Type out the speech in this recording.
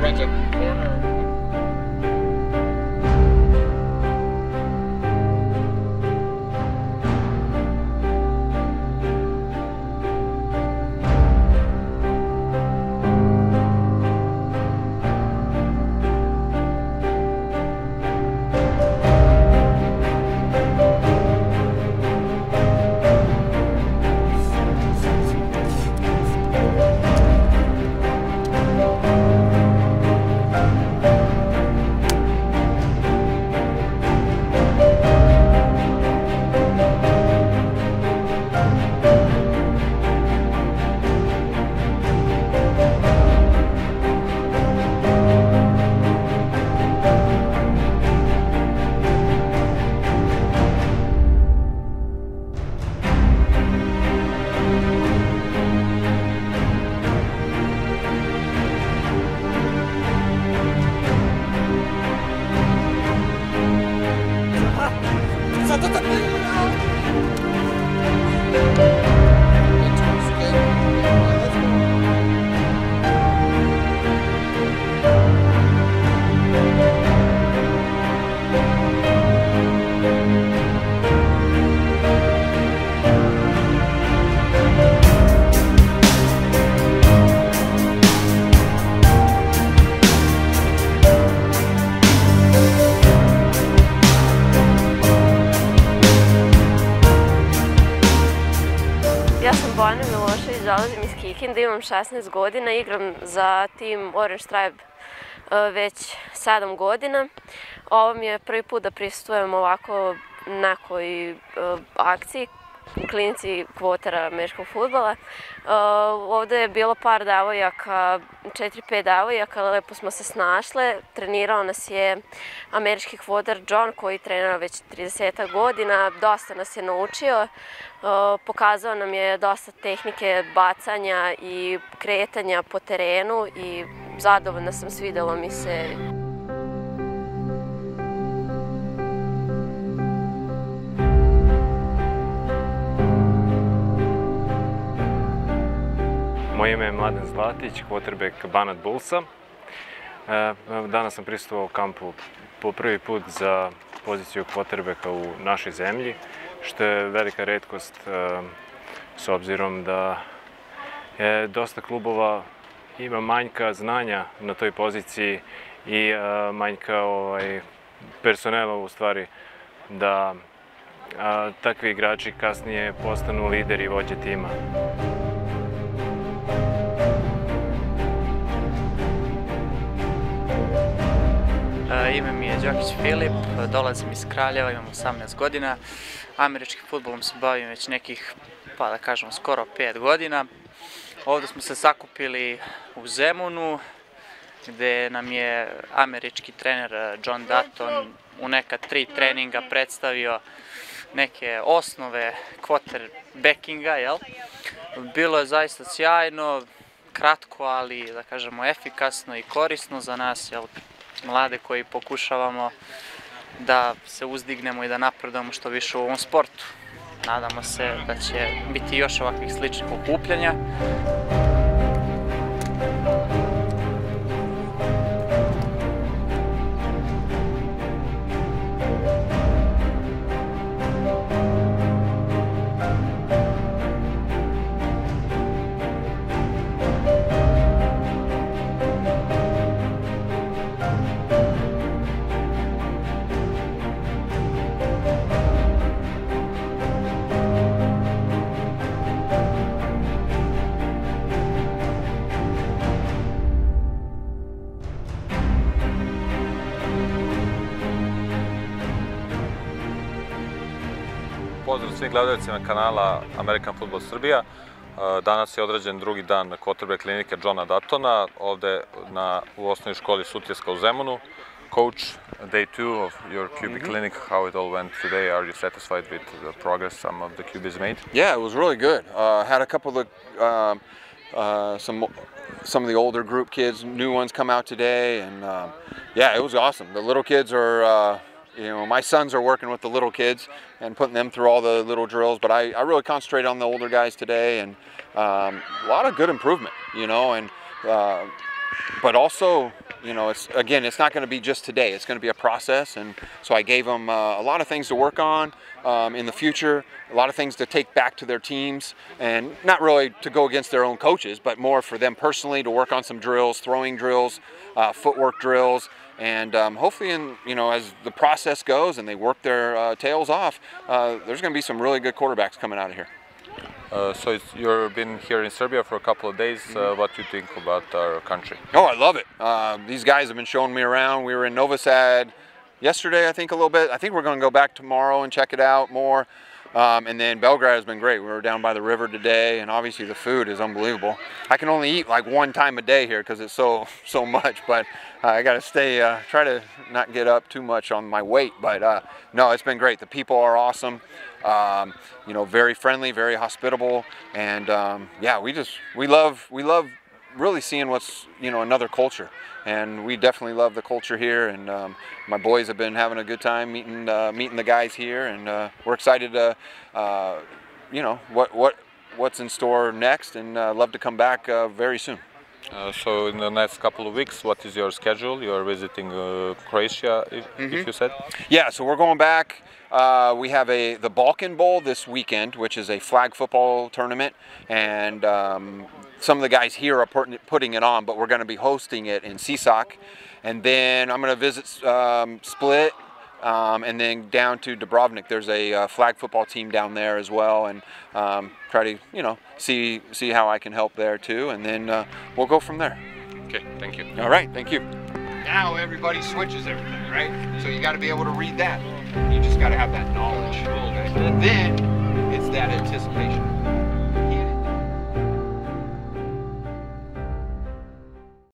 defensive corner. Ja sam Bojana Milošević, dolazim iz Kikinde, imam 16 godina, igram za tim Orange Tribe već 7 godina. Ovo mi je prvi put da prisustvujem ovako nekoj akciji, klinici kvotera američkog fudbala. Ovde je bilo par devojaka, 4-5 devojaka, lepo smo se snašle. Trenirao nas je američki kvoter John koji trenira već 30 godina, dosta nas je naučio. Pokazao nam je dosta tehnike bacanja i kretanja po terenu i zadovoljna sam, svidelo mi se. Moje ime je Mladen Zlatić, quarterback Banat Bullsa. Danas sam prisustvovao u kampu po prvi put za poziciju quarterbacka u našoj zemlji, što je velika retkost s obzirom da dosta klubova ima manjka znanja na toj poziciji i manjka personela u stvari da takvi igrači kasnije postanu lideri i vođe tima. Ime mi je Đokić Filip, dolazim iz Kraljeva, imam 18 godina. Američkim fudbalom se bavim već nekih, pa da kažemo, skoro 5 godina. Ovdje smo se sakupili u Zemunu, gde nam je američki trener John Dutton u neka 3 treninga predstavio neke osnove quarterbackinga, jel? Bilo je zaista sjajno, kratko, ali da kažemo efikasno i korisno za nas, jel? Mlade koji pokušavamo da se uzdignemo i da napredujemo što više u ovom sportu. Nadamo se da će biti još ovakvih sličnih okupljanja. Pozdrav svim gledalcima kanala American Football Srbija. Danas je odrađen drugi dan quarterback klinike Johna Duttona, ovde u osnovnoj školi Sutjeska u Zemunu. Coach, day 2 of your QB clinic, how it all went today? Are you satisfied with the progress some of the QBs made? Yeah, it was really good. Had a couple of some of the older group kids, new ones come out today, and yeah, it was awesome. The little kids are, my sons are working with the little kids and putting them through all the little drills, but I really concentrated on the older guys today, and a lot of good improvement, and but also you know, it's not going to be just today. It's going to be a process, and so I gave them a lot of things to work on in the future, a lot of things to take back to their teams, and not really to go against their own coaches, but more for them personally to work on some drills, throwing drills, footwork drills, and hopefully, as the process goes and they work their tails off, there's going to be some really good quarterbacks coming out of here. So you've been here in Serbia for a couple of days. What do you think about our country? Oh, I love it. These guys have been showing me around. We were in Novi Sad yesterday, I think, a little bit. I think we're going to go back tomorrow and check it out more. And then Belgrade has been great. We were down by the river today, and obviously the food is unbelievable. I can only eat like one time a day here because it's so much, but I got to stay, try to not get up too much on my weight. But no, it's been great. The people are awesome. Very friendly, very hospitable, and yeah, we love really seeing what's another culture, and we definitely love the culture here. And my boys have been having a good time meeting the guys here, and we're excited to what's in store next, and love to come back very soon. So in the next couple of weeks, what is your schedule? You are visiting Croatia, if you said? Yeah, so we're going back. We have the Balkan Bowl this weekend, which is a flag football tournament, and some of the guys here are putting it on, but we're going to be hosting it in Sisak. And then I'm going to visit Split, and then down to Dubrovnik. There's a flag football team down there as well, and try to see how I can help there too, and then we'll go from there. Okay, thank you. All right, thank you. Now everybody switches everything, right? So you got to be able to read that. You just got to have that knowledge, and then it's that anticipation.